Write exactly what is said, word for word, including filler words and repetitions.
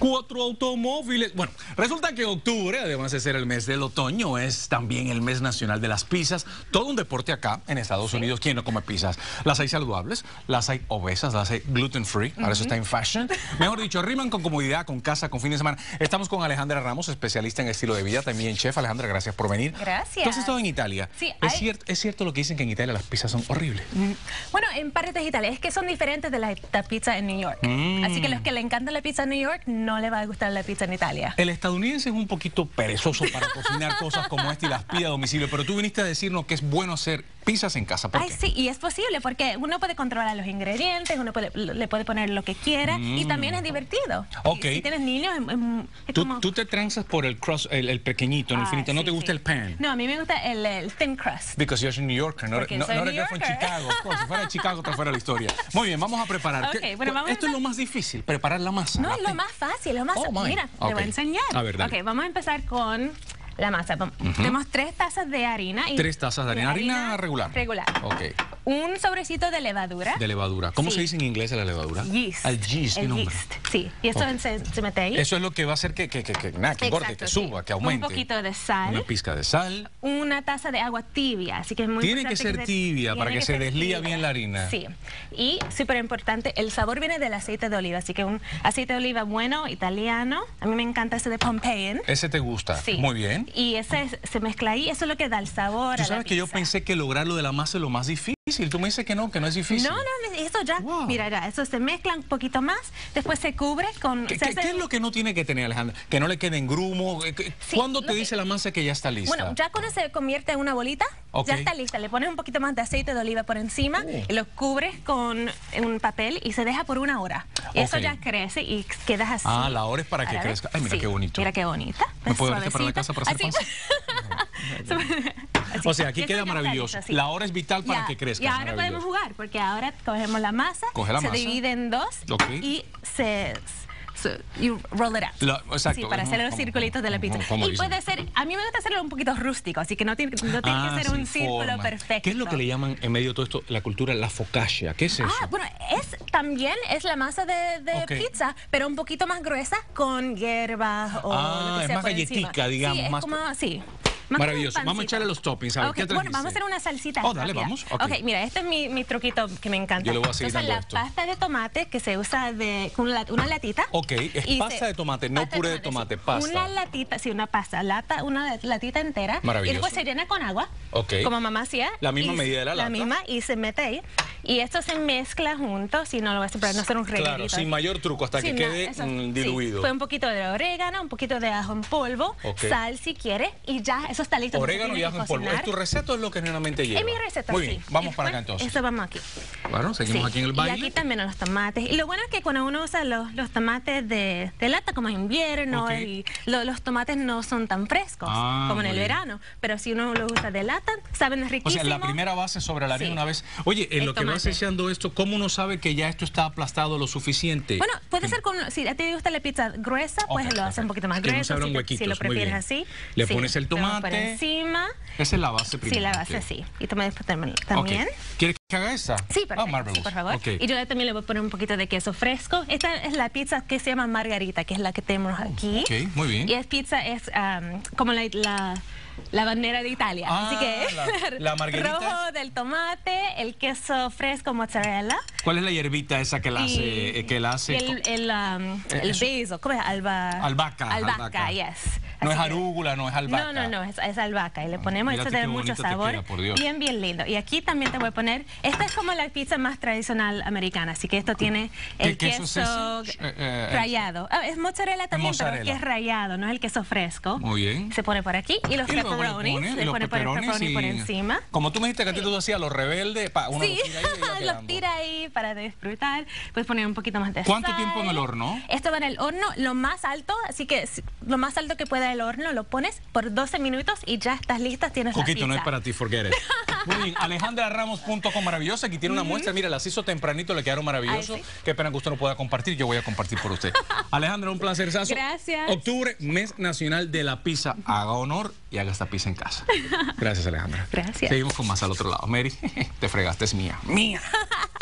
Cuatro automóviles. Bueno, resulta que octubre, además de ser el mes del otoño, es también el mes nacional de las pizzas. Todo un deporte acá en Estados ¿Sí? Unidos. ¿Quién no come pizzas? Las hay saludables, las hay obesas, las hay gluten free. Ahora uh-huh. eso está en fashion. Mejor dicho, riman con comodidad, con casa, con fin de semana. Estamos con Alejandra Ramos, especialista en estilo de vida, también chef. Alejandra, gracias por venir. Gracias. ¿Tú has estado en Italia? Sí. ¿Es, hay... cierto, ¿Es cierto lo que dicen que en Italia las pizzas son horribles? Mm. Bueno, en parte de Italia es que son diferentes de la, la pizza en New York. Mm. Así que los que le encanta la pizza en New York no les va a gustar la pizza en Italia. El estadounidense es un poquito perezoso para cocinar cosas como esta y las pide a domicilio, pero tú viniste a decirnos que es bueno hacer pizzas en casa. ¿Por Ay, qué? sí, y es posible porque uno puede controlar los ingredientes, uno puede, le puede poner lo que quiera mm. y también es divertido. Ok. Y si tienes niños, es, es ¿Tú, como... tú te transas por el cross, el, el pequeñito, el ah, infinito. ¿No sí, te gusta sí. el pan? No, a mí me gusta el, el thin crust. Because you're a New Yorker, no, Porque no, soy no New eres de Yorker. Chicago. Of course, si fuera de Chicago, te fuera la historia. Muy bien, vamos a preparar. Okay, bueno, vamos Esto a... es lo más difícil, preparar la masa. No, la es lo más fácil, lo más... Oh, Mira, okay. te voy a enseñar. A ver, dale. Ok, vamos a empezar con la masa. Uh-huh. Tenemos tres tazas de harina. Y tres tazas de harina. ¿Harina, harina regular? Regular. Ok. Un sobrecito de levadura. De levadura. ¿Cómo sí. se dice en inglés la levadura? Yeast. El yeast, el nombre. yeast, sí. Y esto okay. se, se mete ahí. Eso es lo que va a hacer que, que, que, que, nada, que engorde, que suba, sí. que aumente. Un poquito de sal. Una pizca de sal. Una taza de agua tibia, así que es muy Tiene importante que ser que tibia se, para que, que se deslía tibia. bien la harina. Sí. Y súper importante, el sabor viene del aceite de oliva, así que un aceite de oliva bueno, italiano. A mí me encanta ese de Pompeian. Ese te gusta. Sí. Muy bien. Y ese se mezcla ahí, eso es lo que da el sabor. Tú a sabes la que yo pizza. pensé que lograr lo de la masa es lo más difícil. Tú me dices que no, que no es difícil. No, no, eso ya, wow. mira, ya, eso se mezcla un poquito más, después se cubre con... ¿Qué, se hace... ¿qué es lo que no tiene que tener, Alejandra? Que no le quede en grumo. Sí, ¿Cuándo te que... dice la masa que ya está lista? Bueno, ya cuando se convierte en una bolita, okay. ya está lista. Le pones un poquito más de aceite de oliva por encima, uh. y lo cubres con un papel y se deja por una hora. Y okay. eso ya crece y quedas así. Ah, la hora es para que crezca. Ay, mira sí. qué bonito. Mira qué bonita. ¿Me puedo irte para la casa para hacer pan? O sea, aquí queda maravilloso. Listo, sí. La hora es vital para ya, que crezca. Y ahora podemos jugar, porque ahora cogemos la masa, Coge la se masa. divide en dos okay. y se... So, you roll it out. Lo, exacto. Sí, para hacer los circulitos de la pizza. ¿Cómo, cómo y puede ser, a mí me gusta hacerlo un poquito rústico, así que no tiene, no tiene ah, que ser sí, un círculo forma. perfecto. ¿Qué es lo que le llaman en medio de todo esto la cultura la focaccia? ¿Qué es eso? Ah, bueno, es también es la masa de, de okay. pizza, pero un poquito más gruesa con hierbas o ah, lo que sea es más por galletica, encima. digamos. Sí, es más... como, sí. Más maravilloso. Vamos a echarle los toppings. A ver, okay. ¿qué Bueno, vamos a hacer una salsita. Oh, dale, vamos. Ok, okay. mira, este es mi, mi truquito que me encanta. Yo le voy a seguir Entonces, dando la esto. pasta de tomate que se usa de, con una, una latita. Ok, es pasta se, de tomate, no puré de tomate, tomate sí. pasta. Una latita, sí, una pasta, lata, una latita entera. Maravilloso. Y después se llena con agua, okay. como mamá hacía. La misma medida de la lata. La misma, y se mete ahí. Y esto se mezcla juntos, si no lo vas a no hacer un reguerito. Claro, sin mayor truco, hasta sí, que quede no, eso, mm, diluido. Sí. Fue un poquito de orégano, un poquito de ajo en polvo, okay. sal si quieres, y ya, eso está listo. Orégano y ajo en polvo. ¿Es tu receta o es lo que generalmente lleva? Es mi receta, Muy sí. bien, vamos y para acá entonces. Eso vamos aquí. Bueno, seguimos sí. aquí en el baile. Y aquí también los tomates. Y lo bueno es que cuando uno usa los, los tomates de, de lata, como en invierno, okay. y lo, los tomates no son tan frescos ah, como en el bien. verano. Pero si uno los usa de lata, saben riquísimo. O sea, la primera base sobre la harina sí. una vez. Oye, en el lo tomate. que vas echando esto, ¿cómo uno sabe que ya esto está aplastado lo suficiente? Bueno, puede ser con, si a ti te gusta la pizza gruesa, pues okay, lo haces un poquito más grueso. Si, huequitos, si lo prefieres así. Le sí, pones el tomate. Por encima. Esa es la base primero. Sí, la base okay. sí. Y tomate también. Okay. ¿Quieres que haga esa? Sí, perfecto. Oh, sí, por favor. Okay. Y yo también le voy a poner un poquito de queso fresco. Esta es la pizza que se llama margarita, que es la que tenemos aquí. Ok, muy bien. Y es pizza, es um, como la, la, la bandera de Italia. Ah, así que la, la margarita rojo del tomate, el queso fresco mozzarella. ¿Cuál es la hierbita esa que la hace? Y, que la hace? El, el, um, el basil, ¿cómo es? Alba, albahaca. Albahaca, albahaca. yes. No Así es arúgula, no es albahaca. No, no, no, es, es albahaca. Y le ponemos Mira esto de mucho sabor. Queda, por Dios. Bien, bien lindo. Y aquí también te voy a poner, esta es como la pizza más tradicional americana, así que esto tiene el ¿Qué queso, queso es eh, eh, rallado. Ah, es mozzarella también, mozzarella. pero es que es rallado, no es el queso fresco. Muy bien. Se pone por aquí. Y los y pepperonis, le, le pone por el pepperoni y... por encima. Como tú me dijiste que a ti tú hacías los rebeldes, pa, uno sí, los tira ahí, y los tira ahí para disfrutar. Puedes poner un poquito más de ¿Cuánto sal. tiempo en el horno? Esto va en el horno lo más alto, así que lo más alto que pueda el horno lo pones por doce minutos y ya estás lista, tienes Coquito, la pizza. no es para ti, forget it. Muy bien, alejandra ramos punto com, maravillosa. Aquí tiene una uh-huh. muestra, mira, las hizo tempranito, le quedaron maravillosos. Sí. Qué pena que usted no pueda compartir, yo voy a compartir por usted. Alejandra, un placer. Gracias. Octubre, mes nacional de la pizza. Haga honor y haga esta pizza en casa. Gracias, Alejandra. Gracias. Seguimos con más al otro lado. Mary, te fregaste, es mía. Mía.